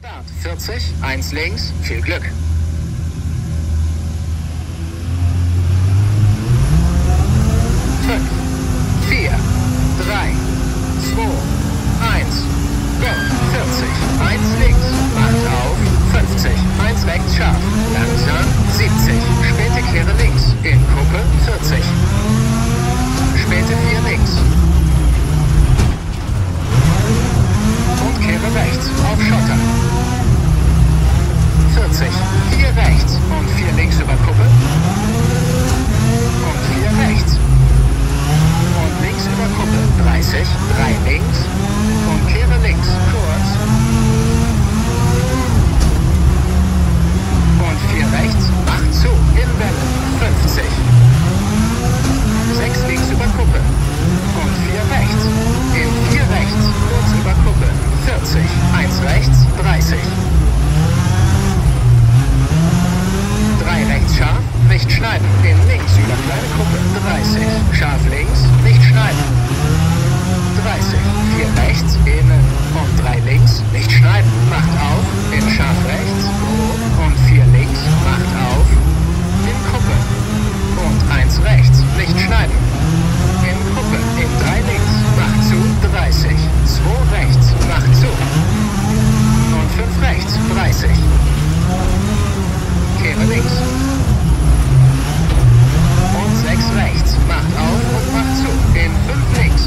Start 40, 1 links, viel Glück. 5, 4, 3, 2, 1, go, 40, 1 links, macht auf, 50, 1 rechts scharf, langsam, 70, späte Kehre links, in Kuppe, 40, späte 4 links und Kehre rechts, auf Schotter, 40, 4 rechts und 4 links über Kuppe und 4 rechts. Und links über Kuppe 30, 3 links und kehre links, kurz. Und 4 rechts, macht zu, in Welle, 50. 6 links über Kuppe und 4 rechts, in 4 rechts, kurz über Kuppe, 40, 1 rechts, 30. 3 rechts scharf, nicht schneiden, in links über kleine Kuppe, 30, scharf links, nicht schneiden, 30, 4 rechts, innen und 3 links, nicht schneiden, macht auf, in scharf rechts, grob und 4 links, macht auf, in Kuppe und 1 rechts, nicht schneiden, in Kuppe, in 3 links, macht zu, 30, 2 rechts, macht zu und 5 rechts, 30. Kehre links. Und 6 rechts. Macht auf und macht zu. In 5 links.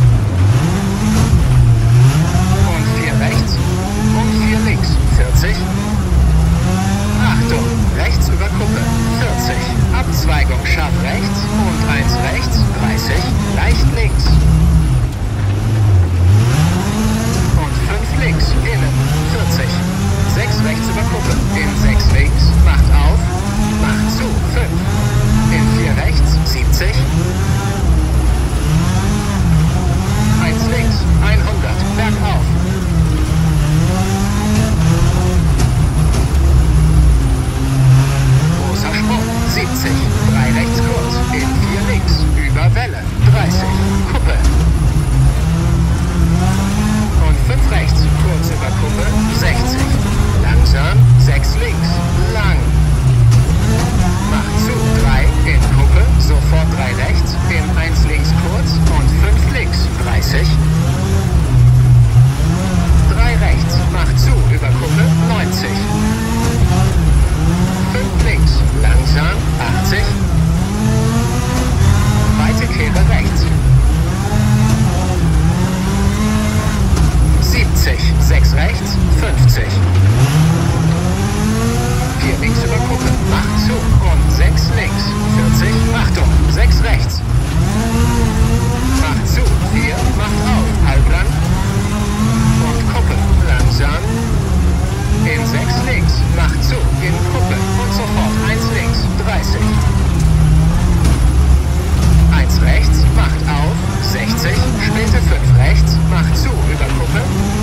Und 4 rechts. Und 4 links. 40. Achtung. Rechts über Kuppe. 40. Abzweigung scharf rechts. Und 1 rechts. 30. Leicht links. Und 5 links. Innen. 40. 6 rechts über Kuppe, in 6 links, macht auf, macht zu, 5, in 4 rechts, 70, 1 links, 100, bergauf. Großer Sprung, 70, 3 rechts kurz, in 4 links, über Welle, 30, Kuppe. Und 5 rechts, kurz über Kuppe, 60. Langsam, 6 links, lang. Macht zu, 3 in Kuppe, sofort 3 rechts, in 1 links kurz und 5 links, 30. 3 rechts, macht zu, über Kuppe, 90. 5 links, langsam, 80. Weite Kehre rechts. 70, 6 rechts, 50. 4 links über Kuppe, macht zu und 6 links, 40, Achtung, 6 rechts. Macht zu, 4, macht auf, halblang und Kuppe, langsam. In 6 links, macht zu, in Kuppe und sofort 1 links, 30. 1 rechts, macht auf, 60, späte 5 rechts, macht zu, über Kuppe.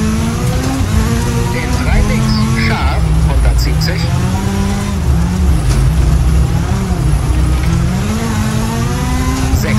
In 3 links, scharf, 170. 6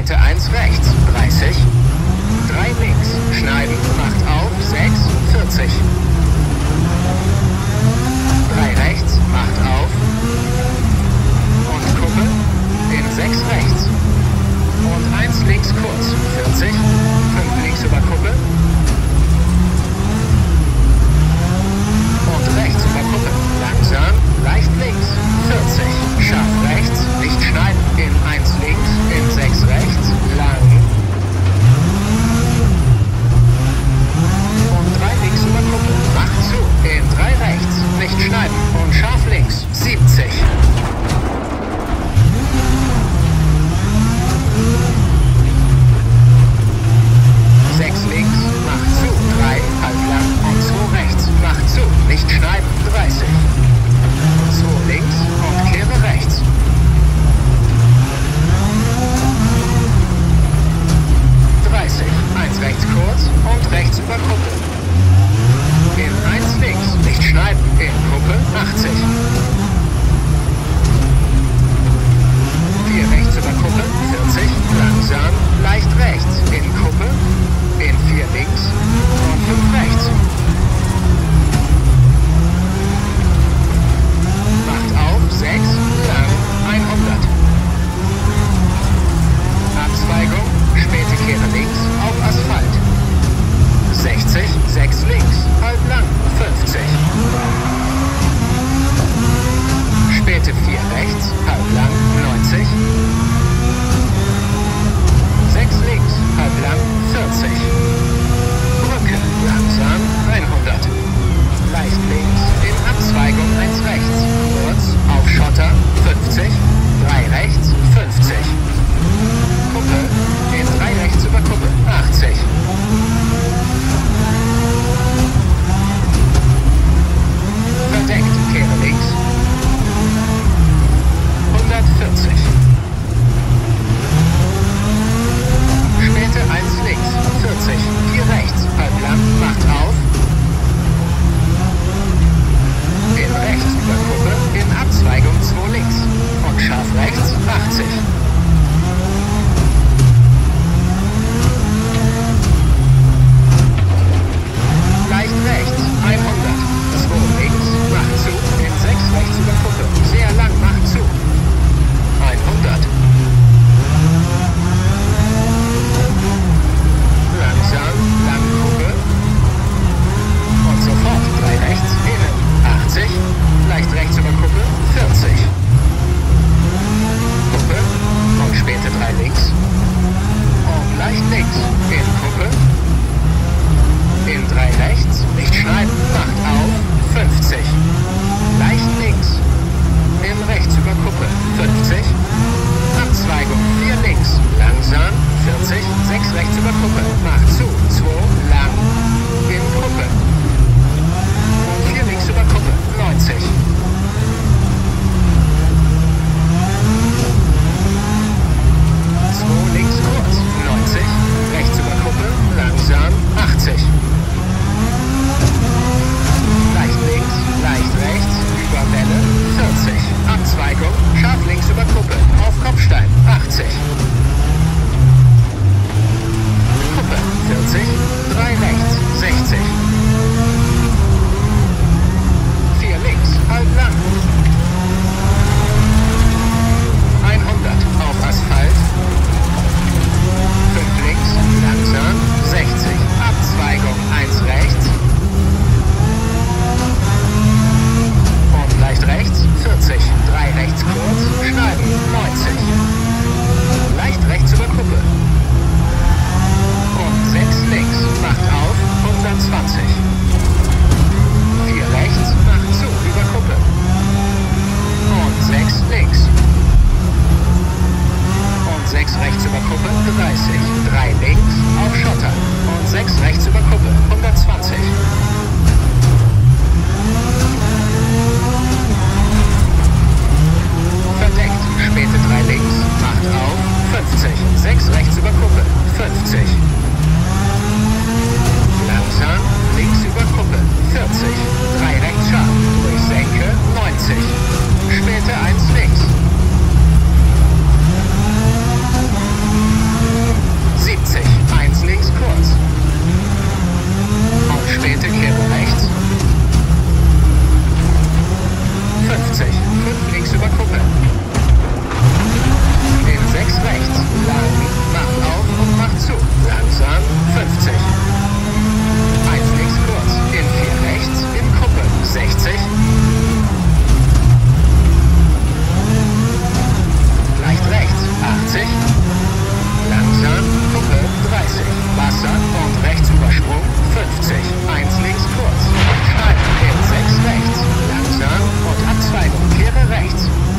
späte 1 rechts, 30. 3 links, schneiden, macht auf, 6, 40. 3 rechts, macht auf. Und Kuppe, in 6 rechts. Und 1 links kurz, 40. 5 links über Kuppe. Und rechts über Kuppe, langsam, leicht links, 40. Scharf rechts, nicht schneiden, in 1 links, in 6 rechts, lang. Und 3 links über Kuppe, macht zu, in 3 rechts, nicht schneiden und scharf links, 70. Links, macht zu, 3, halb lang und 2 rechts, macht zu, nicht schneiden, 30. 2 links und kehre rechts. 30, 1 rechts kurz und rechts über Kuppe. In 1 links, nicht schneiden, in Kuppe, 80. 4 rechts über Kuppe, 40, langsam, leicht rechts, in Kuppe, in 4 links und 5 rechts. Macht auf, 6, lang, 100. Abzweigung, späte Kehre links, auf Asphalt. 60, 6 links, halb lang, 50. Späte 4 rechts, halb lang, 90. 6 links, halb lang, 40. Brücke, langsam, 100. Leicht links, in Abzweigung 1 rechts. Kurz, auf Schotter, 50. 3 rechts, 50. Kuppe, in 3 rechts über Kuppe, 80. Verdeckt, kehre links. 140. Späte 1 links, 40, 4 rechts, halb lang, macht auf. In rechts über Kuppe, in Abzweigung 2 links. Und scharf rechts, 80. Leicht rechts, 100. 2 links, macht zu, in 6 rechts über Kuppe. Sehr lang, macht zu. 100. Langsam, lang Kuppe. Und sofort 3 rechts, innen. 80. Leicht rechts über Kuppe, 40. Kuppe. Und späte 3 links. Und leicht links, in Kuppe. In 3 rechts, nicht schneiden, macht auf, 50. Leicht links. In rechts über Kuppe, 50. Abzweigung 4 links, langsam, 40, 6 rechts über Kuppe, macht zu, 2, lang, in Kuppe. Und 4 links über Kuppe, 90. 2 links kurz, 90, rechts über Kuppe, langsam, 80. Leicht links, leicht rechts, über Welle, 40. Abzweigung, scharf links über Kuppe, auf Kopfstein, 80. Kuppe, 40, 3 rechts, 60. 4 links, halb lang. 100 auf Asphalt. 5 links, langsam, 60. Abzweigung, 1 rechts. Und leicht rechts, 40. 3 rechts kurz, schneiden, 90. Leicht rechts über Kuppe. Und 6 links, macht auf, 120. 4 rechts, macht zu, über Kuppe. Und 6 links. Und 6 rechts über Kuppe, 30. 3 links, auf Schotter. Und 6 rechts über Kuppe, 120. Verdeckt, späte 3 links, macht auf, 50. 6 rechts über Kuppe, 50. Langsam, links über Kuppe, 40. 3 rechts scharf, durch Senke, 90. Späte 1 links. 30. Wasser und Rechtsübersprung 50. 1 links kurz. Schneiden in 6 rechts. Langsam und Abzweigung kehre rechts.